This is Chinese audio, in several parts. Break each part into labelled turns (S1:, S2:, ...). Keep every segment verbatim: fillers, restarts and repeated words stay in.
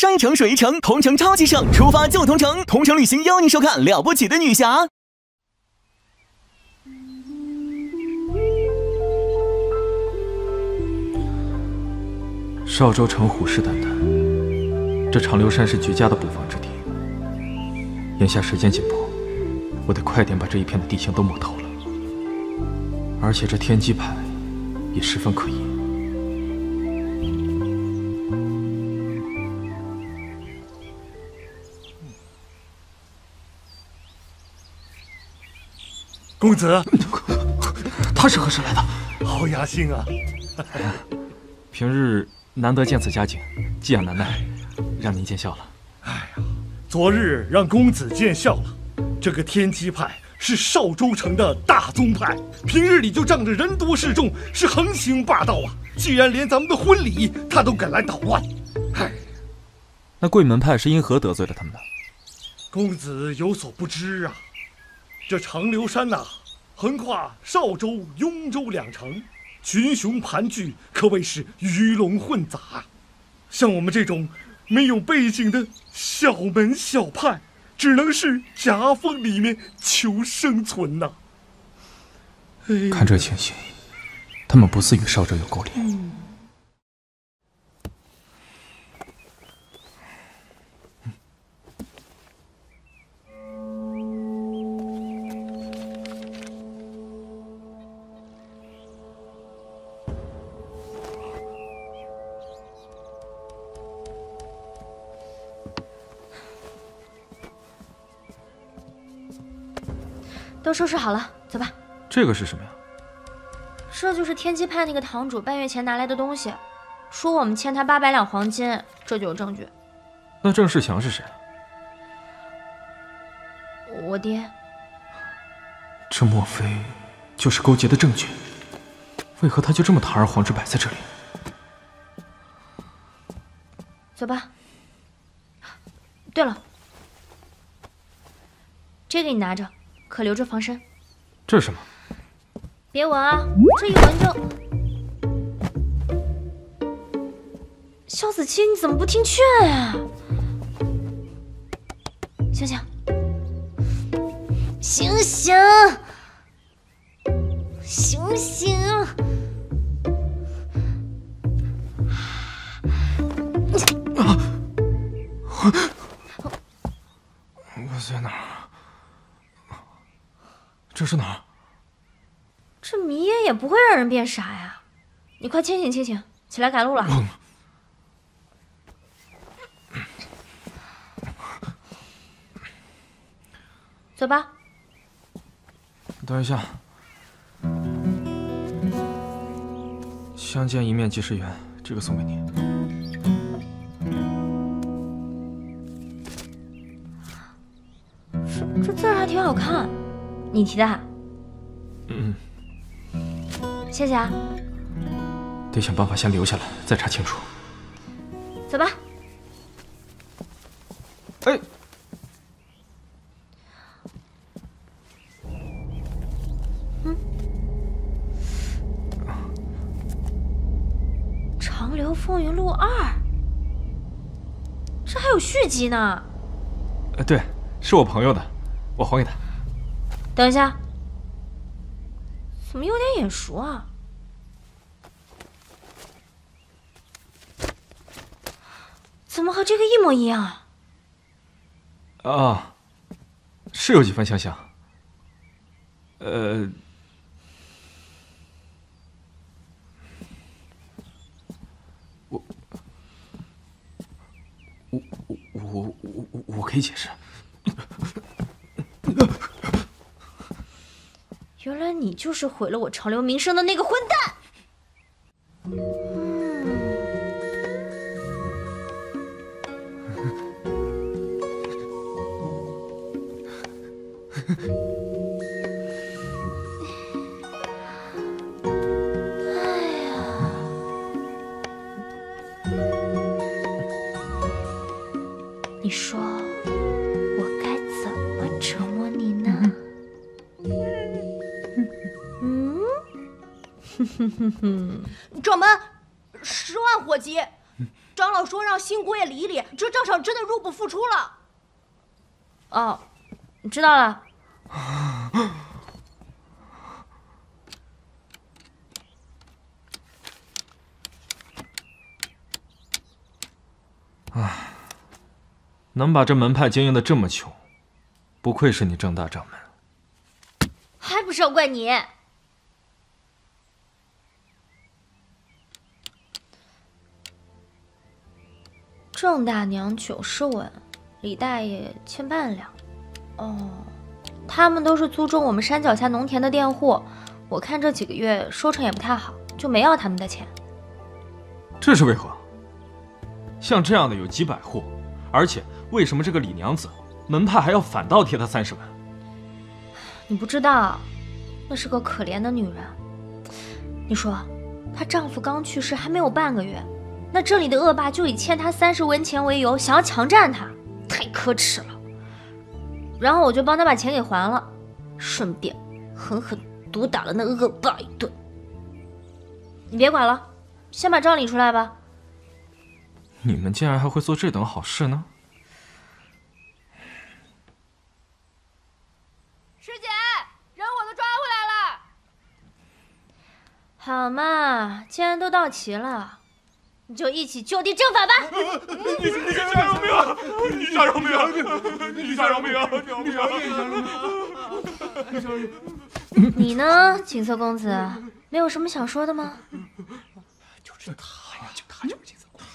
S1: 山一程水一程，同城超级省，出发就同城。同城旅行邀您收看《了不起的女侠》。
S2: 邵州城虎视眈眈，这长留山是绝佳的布防之地。眼下时间紧迫，我得快点把这一片的地形都摸透了。而且这天机牌也十分可疑。
S3: 公子，
S2: 他是何时来的？
S3: 好雅兴啊！
S2: 平日难得见此佳景，寄养难耐，让您见笑了。
S3: 哎呀，昨日让公子见笑了。这个天机派是邵州城的大宗派，平日里就仗着人多势众，是横行霸道啊！居然连咱们的婚礼他都敢来捣乱，哎，
S2: 那贵门派是因何得罪了他们呢？
S3: 公子有所不知啊。这长留山呐、啊，横跨邵州、雍州两城，群雄盘踞，可谓是鱼龙混杂。像我们这种没有背景的小门小派，只能是夹缝里面求生存呐、
S2: 哎。看这情形，他们不似与邵州有勾连。嗯
S4: 都收拾好了，走吧。
S2: 这个是什么呀？
S4: 这就是天机派那个堂主半月前拿来的东西，说我们欠他八百两黄金，这就有证据。
S2: 那郑世强是谁？
S4: 我爹。
S2: 这莫非就是勾结的证据？为何他就这么堂而皇之摆在这里？
S4: 走吧。对了，这个你拿着。可留着防身。
S2: 这是什么？
S4: 别闻啊，这一闻就……萧子期，你怎么不听劝啊？醒醒，醒醒，醒醒！
S2: 啊！我我在哪儿？这是哪儿？
S4: 这迷烟也不会让人变傻呀！你快清醒清醒，起来赶路了。嗯、走吧。
S2: 等一下，相见一面即是缘，这个送给你。
S4: 这这字儿还挺好看。你提的？
S2: 嗯，
S4: 谢谢啊。
S2: 得想办法先留下来，再查清楚。
S4: 走吧。
S2: 哎，
S4: 嗯，《长留风云录二》，这还有续集呢。
S2: 呃，对，是我朋友的，我还给他。
S4: 等一下，怎么有点眼熟啊？怎么和这个一模一样啊？
S2: 啊，是有几分相像。呃，我，我，我，我，我，我可以解释。
S4: 原来你就是毁了我长留名声的那个混蛋！哎呀，你说我该怎么折磨你呢？
S5: 掌门，十万火急！ 长老说让新姑爷理理，这账上真的入不敷出了。
S4: 哦，知道了。
S2: 唉，能把这门派经营的这么穷，不愧是你郑大掌门。
S4: 还不是要怪你。郑大娘九十文，李大爷千半两。哦，他们都是租种我们山脚下农田的佃户，我看这几个月收成也不太好，就没要他们的钱。
S2: 这是为何？像这样的有几百户，而且为什么这个李娘子门派还要反倒贴她三十文？
S4: 你不知道，那是个可怜的女人。你说，她丈夫刚去世还没有半个月，那这里的恶霸就以欠她三十文钱为由，想要强占她，太可耻了。然后我就帮她把钱给还了，顺便狠狠毒打了那恶霸一顿。你别管了，先把账理出来吧。
S2: 你们竟然还会做这等好事呢？
S5: 师姐，人我都抓回来了。
S4: 好嘛，既然都到齐了，你就一起就地正法吧。
S3: 你你下饶命！你下饶命！你下饶命！你下饶命！
S4: 你呢，锦瑟公子，没有什么想说的吗？
S3: 就是他呀，就他就是锦瑟公子。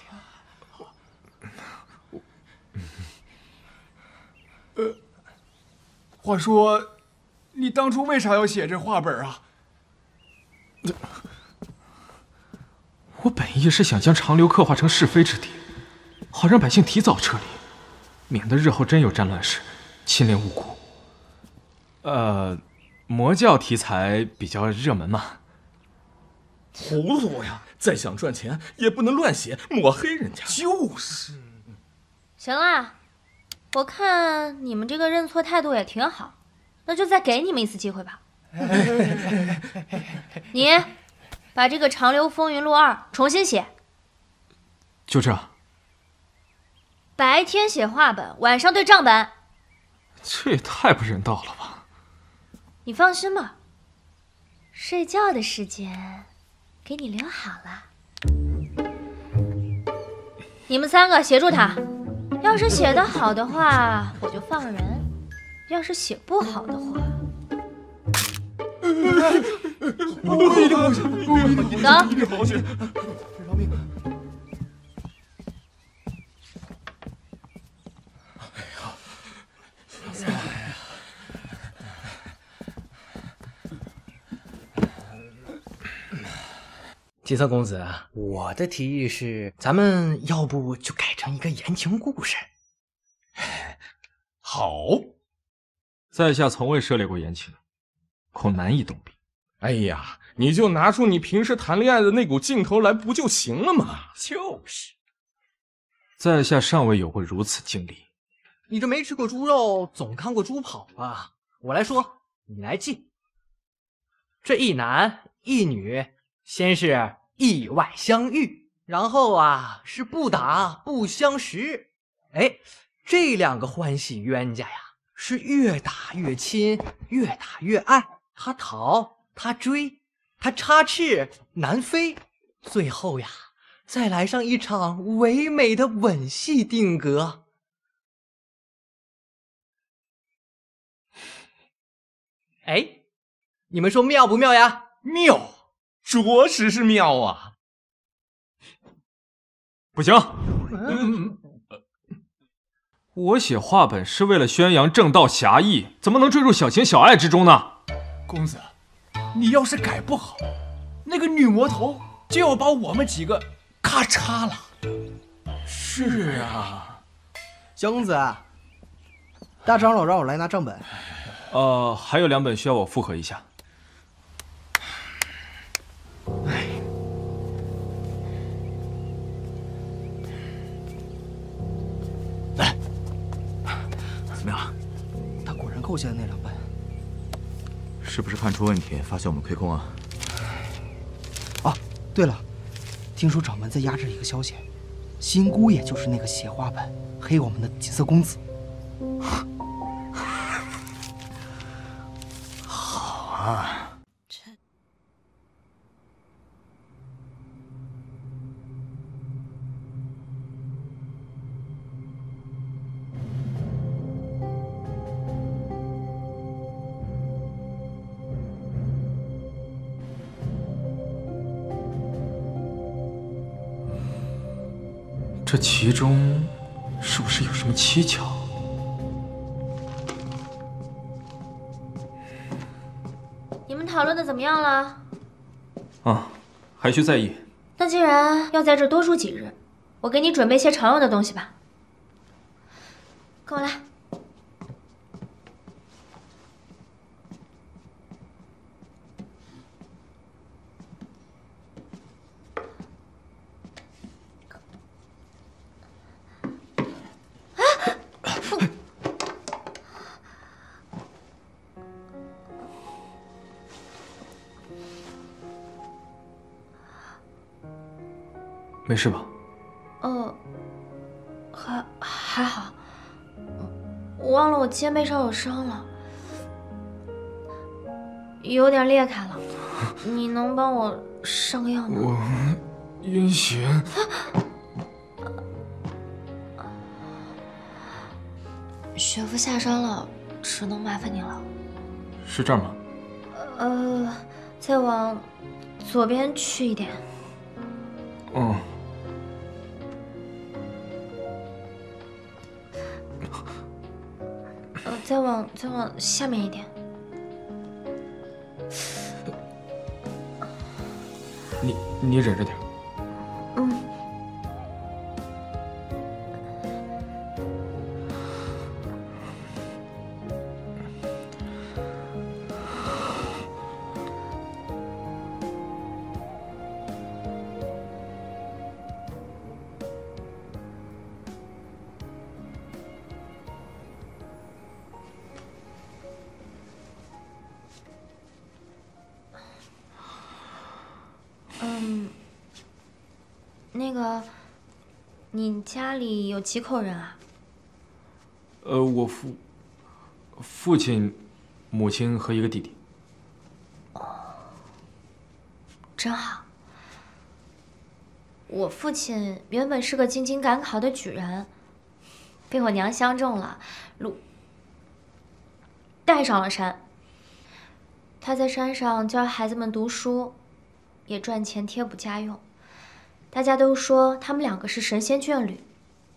S6: 呃，话说，你当初为啥要写这画本啊？
S2: 我本意是想将长流刻画成是非之地，好让百姓提早撤离，免得日后真有战乱时牵连无辜。呃，魔教题材比较热门嘛。
S3: 糊涂呀！再想赚钱也不能乱写，抹黑人家。
S6: 就是。
S4: 行啦，我看你们这个认错态度也挺好，那就再给你们一次机会吧。你把这个《长流风云录二》重新写。
S2: 就这？
S4: 白天写画本，晚上对账本。
S2: 这也太不人道了吧！
S4: 你放心吧，睡觉的时间给你留好了。你们三个协助他，要是写得好的话，我就放人；要是写不好的话，
S6: 我一定好写，我一定好写，
S4: 走，
S6: 一定好写，饶命！
S7: 锦瑟公子，我的提议是，咱们要不就改成一个言情故事。
S3: 好，
S2: 在下从未涉猎过言情，恐难以动笔。
S3: 哎呀，你就拿出你平时谈恋爱的那股劲头来，不就行了吗？
S7: 就是，
S2: 在下尚未有过如此经历。
S7: 你这没吃过猪肉，总看过猪跑吧？我来说，你来记。这一男一女，先是意外相遇，然后啊是不打不相识。哎，这两个欢喜冤家呀，是越打越亲，越打越爱。他逃，他追，他插翅难飞，最后呀，再来上一场唯美的吻戏定格。哎，你们说妙不妙呀？
S3: 妙，着实是妙啊！
S2: 不行，
S3: 嗯，
S2: 我写画本是为了宣扬正道侠义，怎么能坠入小情小爱之中呢？
S6: 公子，你要是改不好，那个女魔头就要把我们几个咔嚓了。
S3: 是啊，
S8: 小公子，大长老让我来拿账本。
S2: 呃，还有两本需要我复核一下。
S8: 来，怎么样？他果然扣下了那两本。
S9: 是不是看出问题，发现我们亏空啊？
S8: 哦，对了，听说掌门在压制一个消息， 新姑爷就是那个写花本黑我们的锦瑟公子。好啊。
S2: 这其中是不是有什么蹊跷？
S4: 你们讨论的怎么样了？
S2: 啊，还需在意。
S4: 那既然要在这多住几日，我给你准备些常用的东西吧。跟我来。
S2: 没事吧？
S4: 呃，还还好，我忘了我肩背上有伤了，有点裂开了。你能帮我上个药吗？
S2: 我晕血。
S4: 雪夫下山了，只能麻烦你了。
S2: 是这儿吗？
S4: 呃，再往左边去一点。
S2: 嗯。
S4: 呃，再往再往下面一点。
S2: 你你忍着点。
S4: 嗯。嗯，那个，你家里有几口人啊？
S2: 呃，我父父亲、母亲和一个弟弟。
S4: 哦，真好。我父亲原本是个进京赶考的举人，被我娘相中了，路带上了山。他在山上教孩子们读书。 也赚钱贴补家用，大家都说他们两个是神仙眷侣。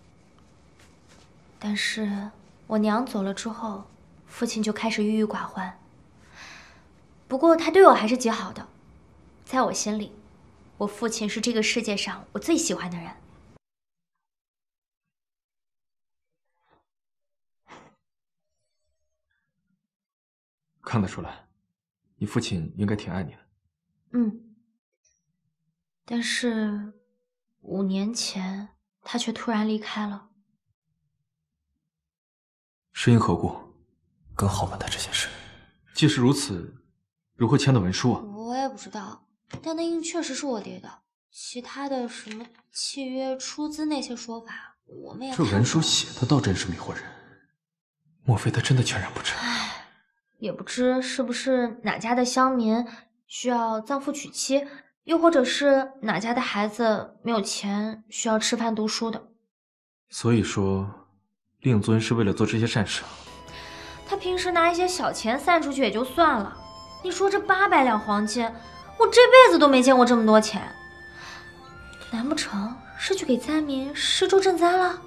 S4: 但是我娘走了之后，父亲就开始郁郁寡欢。不过他对我还是极好的，在我心里，我父亲是这个世界上我最喜欢的人。
S2: 看得出来，你父亲应该挺爱你的。
S4: 嗯。 但是，五年前他却突然离开了。
S2: 是因何故？
S8: 跟浩文的这件事，
S2: 既是如此，如何签的文书啊？
S4: 我也不知道，但那印确实是我爹的。其他的什么契约、出资那些说法，我们也
S2: 这文书写的倒真是迷惑人。莫非他真的全然不知？
S4: 唉，也不知是不是哪家的乡民需要葬父娶妻。 又或者是哪家的孩子没有钱，需要吃饭读书的。
S2: 所以说，令尊是为了做这些善事。
S4: 他平时拿一些小钱散出去也就算了，你说这八百两黄金，我这辈子都没见过这么多钱。难不成是去给灾民施粥赈灾了？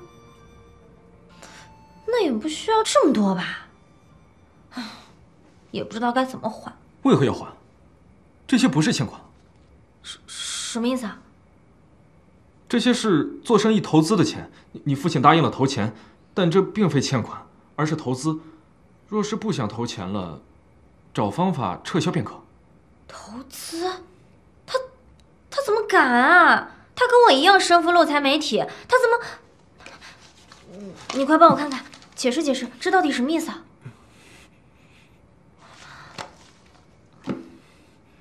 S4: 那也不需要这么多吧？唉，也不知道该怎么还。
S2: 为何要还？这些不是欠款。
S4: 什什么意思啊？
S2: 这些是做生意投资的钱，你父亲答应了投钱，但这并非欠款，而是投资。若是不想投钱了，找方法撤销便可。
S4: 投资？他他怎么敢啊？他跟我一样身负漏财媒体，他怎么……你快帮我看看，解释解释，这到底什么意思啊？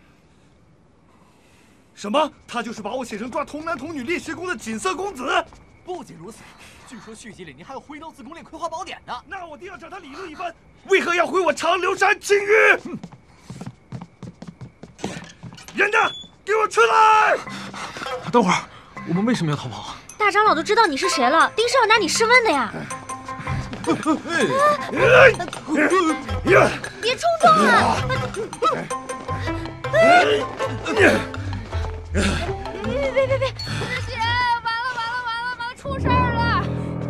S3: 什么？他就是把我写成抓童男童女猎尸工的锦瑟公子？
S8: 不仅如此，据说续集里您还要挥刀自宫练葵花宝典呢。
S3: 那我定要找他理论一番，为何要毁我长留山清誉？人呢？给我出来！
S2: 等会儿，我们为什么要逃跑？
S4: 大长老都知道你是谁了，定是要拿你试问的呀！别冲撞啊！别别别别！
S10: 师姐，完了完了完了完了，出事儿了！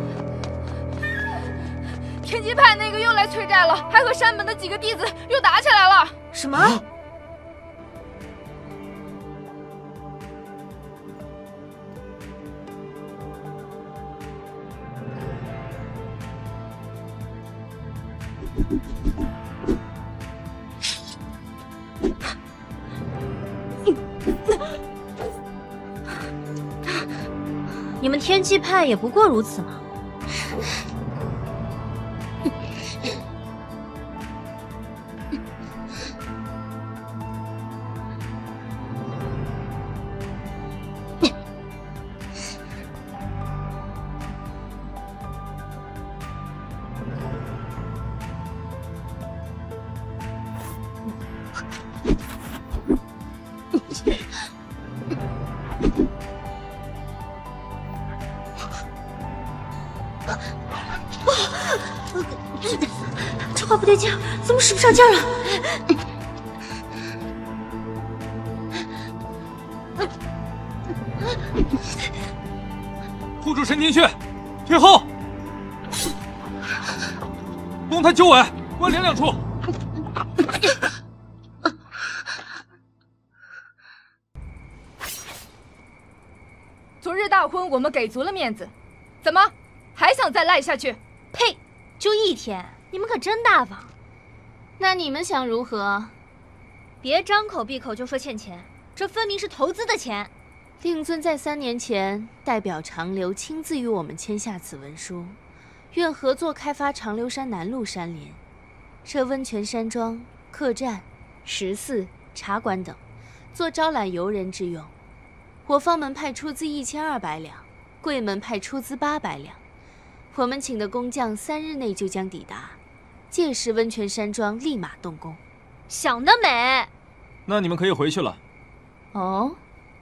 S10: 天机派那个又来催债了，还和山本的几个弟子又打起来了。
S4: 什么？你们天机派也不过如此嘛。这话不对劲，怎么使不上劲了？
S2: 护住神经穴，退后！龙潭九尾，关联两处。
S10: 昨日大婚我们给足了面子，怎么还想再赖下去？
S4: 呸！就一天，你们可真大方。那你们想如何？别张口闭口就说欠钱，这分明是投资的钱。
S11: 令尊在三年前代表长留亲自与我们签下此文书，愿合作开发长留山南麓山林，设温泉山庄、客栈、食肆、茶馆等，做招揽游人之用。我方门派出资一千二百两，贵门派出资八百两。我们请的工匠三日内就将抵达，届时温泉山庄立马动工。
S4: 想得美！
S2: 那你们可以回去了。
S11: 哦。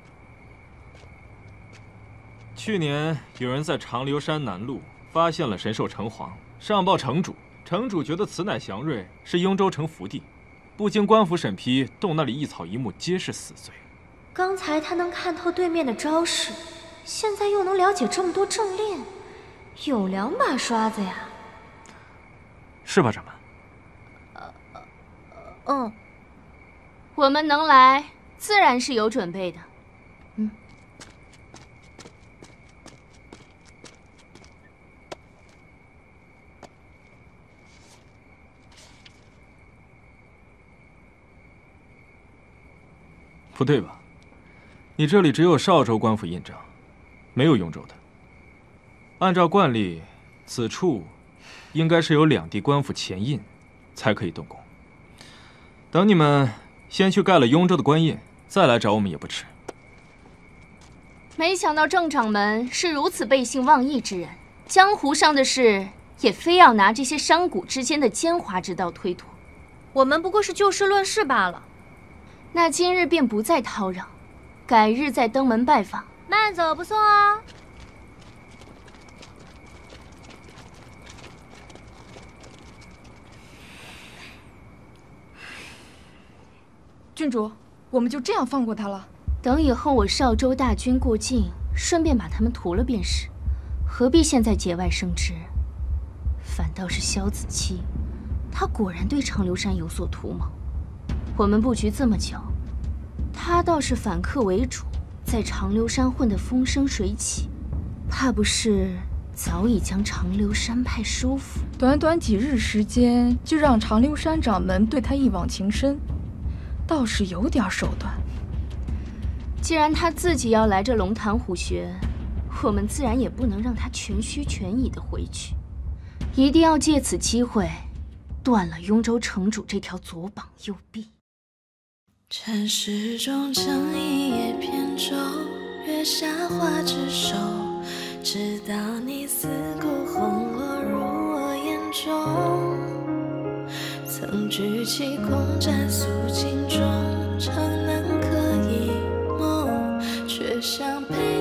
S2: 去年有人在长留山南麓发现了神兽城隍，上报城主，城主觉得此乃祥瑞，是雍州城福地，不经官府审批，动那里一草一木皆是死罪。
S4: 刚才他能看透对面的招式，现在又能了解这么多政令，有两把刷子呀。
S2: 是吧，掌门？
S11: 呃，嗯，我们能来，自然是有准备的。嗯。
S2: 不对吧？你这里只有邵州官府印章，没有雍州的。按照惯例，此处应该是有两地官府前印，才可以动工。等你们先去盖了雍州的官印，再来找我们也不迟。
S11: 没想到郑掌门是如此背信忘义之人，江湖上的事也非要拿这些商贾之间的奸猾之道推脱。
S4: 我们不过是就事论事罢了。
S11: 那今日便不再叨扰，改日再登门拜访。
S4: 慢走不送啊！
S10: 郡主，我们就这样放过他了？
S11: 等以后我邵州大军过境，顺便把他们屠了便是，何必现在节外生枝？反倒是萧子期，他果然对长留山有所图谋。我们布局这么久，他倒是反客为主，在长留山混得风生水起，怕不是早已将长留山派收服。
S10: 短短几日时间，就让长留山掌门对他一往情深，倒是有点手段。
S11: 既然他自己要来这龙潭虎穴，我们自然也不能让他全虚全意的回去，一定要借此机会断了雍州城主这条左膀右臂。
S12: 尘世中正一叶扁舟，月下花枝手， 直到你似骨红落入我眼中，曾举起空盏诉尽衷，常能可一梦，却像被